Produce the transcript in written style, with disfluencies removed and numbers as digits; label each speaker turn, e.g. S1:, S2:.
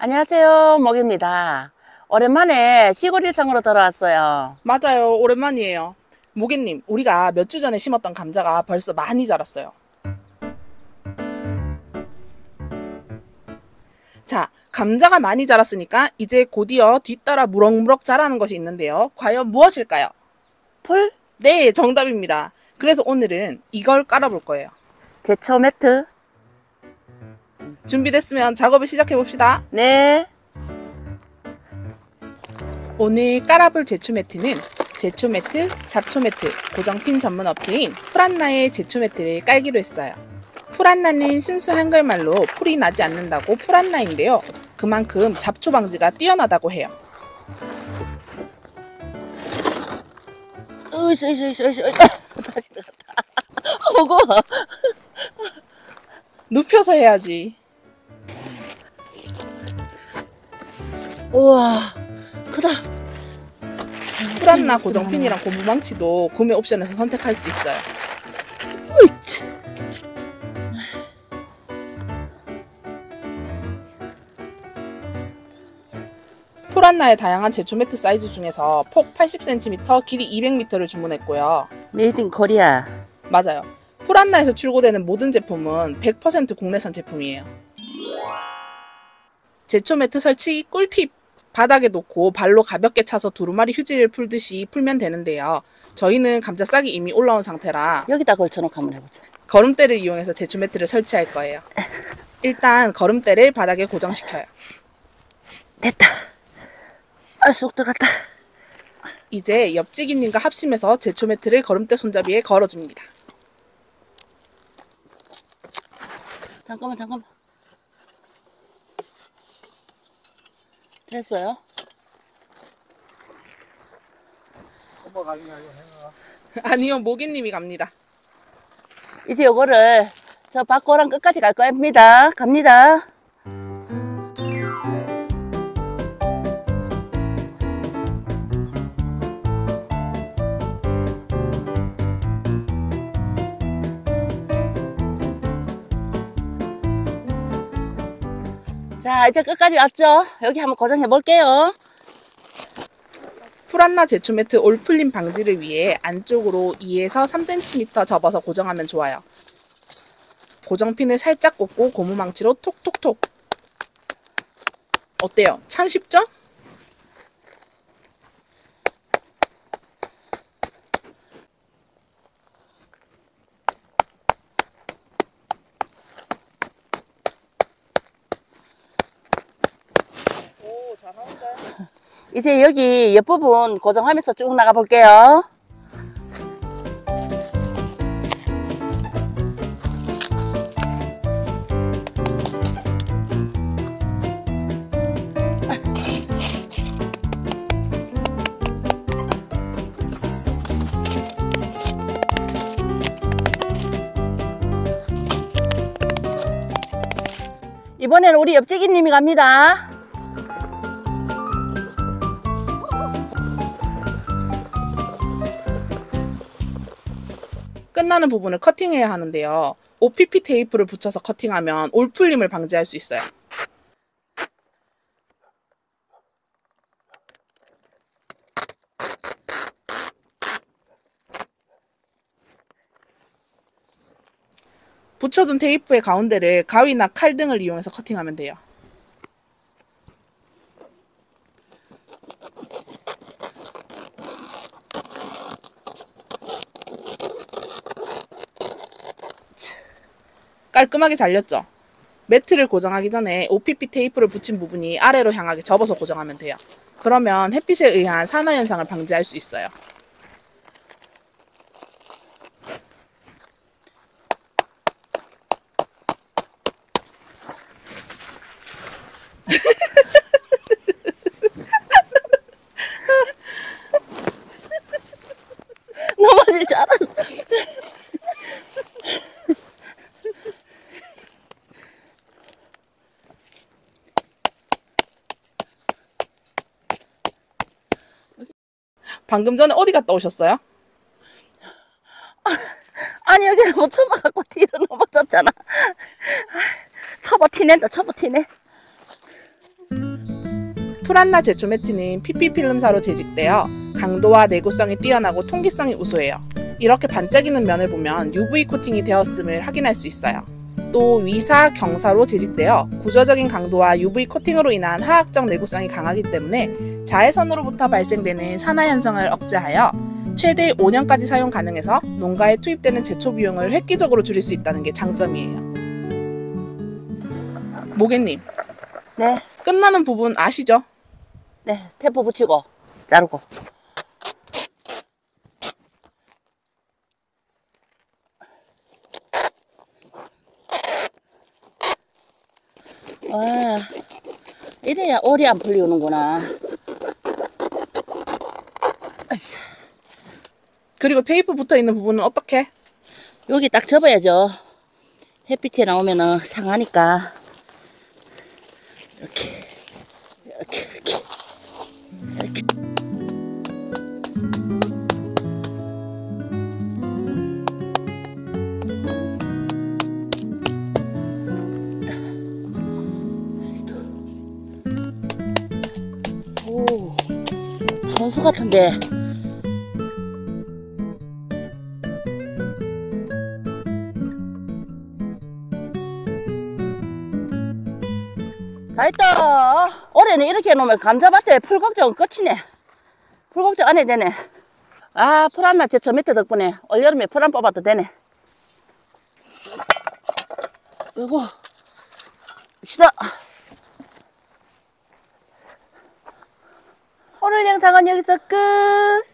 S1: 안녕하세요, 목입니다. 오랜만에 시골 일상으로 돌아왔어요.
S2: 맞아요. 오랜만이에요. 모기님, 우리가 몇 주 전에 심었던 감자가 벌써 많이 자랐어요. 자, 감자가 많이 자랐으니까 이제 곧이어 뒤따라 무럭무럭 자라는 것이 있는데요. 과연 무엇일까요?
S1: 풀,
S2: 네, 정답입니다. 그래서 오늘은 이걸 깔아볼 거예요.
S1: 제초 매트.
S2: 준비됐으면 작업을 시작해 봅시다.
S1: 네,
S2: 오늘 깔아볼 제초 매트는 제초 매트, 잡초 매트, 고정핀 전문 업체인 풀안나의 제초 매트를 깔기로 했어요. 풀안나는 순수 한글말로 풀이 나지 않는다고 풀안나인데요. 그만큼 잡초 방지가 뛰어나다고 해요.
S1: 다시 들어갔다. 어구,
S2: 눕혀서 해야지.
S1: 우와, 크다.
S2: 풀안나 고정핀이랑 고무망치도 구매 옵션에서 선택할 수 있어요. 풀안나의 다양한 제초 매트 사이즈 중에서 폭 80cm, 길이 200m를 주문했고요.
S1: 메이드 인 코리아.
S2: 맞아요. 풀안나에서 출고되는 모든 제품은 100% 국내산 제품이에요. 제초 매트 설치 꿀팁! 바닥에 놓고 발로 가볍게 차서 두루마리 휴지를 풀듯이 풀면 되는데요. 저희는 감자 싹이 이미 올라온 상태라
S1: 여기다 걸쳐놓고 한번 해보자.
S2: 거름대를 이용해서 제초 매트를 설치할 거예요. 일단 거름대를 바닥에 고정시켜요.
S1: 됐다. 아, 쏙 들어갔다.
S2: 이제 옆지기님과 합심해서 제초 매트를 거름대 손잡이에 걸어줍니다.
S1: 잠깐만. 됐어요?
S2: 아니요, 모기님이 갑니다.
S1: 이제 요거를 저 밖으로랑 끝까지 갈 겁니다. 갑니다. 자, 이제 끝까지 왔죠? 여기 한번 고정해 볼게요.
S2: 풀안나 제초 매트 올풀림 방지를 위해 안쪽으로 2에서 3cm 접어서 고정하면 좋아요. 고정핀을 살짝 꽂고 고무망치로 톡톡톡. 어때요? 참 쉽죠? 오, 잘하는데.
S1: 이제 여기 옆부분 고정하면서 쭉 나가 볼게요. 이번에는 우리 옆지기님이 갑니다.
S2: 끝나는 부분을 커팅해야 하는데요. OPP 테이프를 붙여서 커팅하면 올풀림을 방지할 수 있어요. 붙여둔 테이프의 가운데를 가위나 칼 등을 이용해서 커팅하면 돼요. 깔끔하게 잘렸죠? 매트를 고정하기 전에 OPP 테이프를 붙인 부분이 아래로 향하게 접어서 고정하면 돼요. 그러면 햇빛에 의한 산화 현상을 방지할 수 있어요.
S1: 넘어질 줄 알았어.
S2: 방금 전에 어디 갔다 오셨어요?
S1: 아니, 여기 못 쳐봐갖고 뒤로 넘어졌잖아. 쳐봐 티낸다, 쳐봐 티내.
S2: 프란나 제초 매트는 PP 필름사로 제직되어 강도와 내구성이 뛰어나고 통기성이 우수해요. 이렇게 반짝이는 면을 보면 UV 코팅이 되었음을 확인할 수 있어요. 또 위사, 경사로 제직되어 구조적인 강도와 UV 코팅으로 인한 화학적 내구성이 강하기 때문에 자외선으로부터 발생되는 산화 현상을 억제하여 최대 5년까지 사용 가능해서 농가에 투입되는 제초 비용을 획기적으로 줄일 수 있다는 게 장점이에요. 모개님,
S1: 네.
S2: 끝나는 부분 아시죠?
S1: 네. 테이프 붙이고, 자르고. 와, 이래야 오리 안 풀리는구나. 아싸.
S2: 그리고 테이프 붙어있는 부분은 어떻게?
S1: 여기 딱 접어야죠. 햇빛에 나오면은 상하니까. 이렇게, 이렇게, 이렇게, 이렇게. 오, 선수 같은데. 다 했다. 올해는 이렇게 해놓으면 감자밭에 풀 걱정 끝이네. 풀 걱정 안 해도 되네. 아, 풀안나 제초 밑에 덕분에 올여름에 풀 안 뽑아도 되네. 요거 시다. 오늘 영상은 여기서 끝.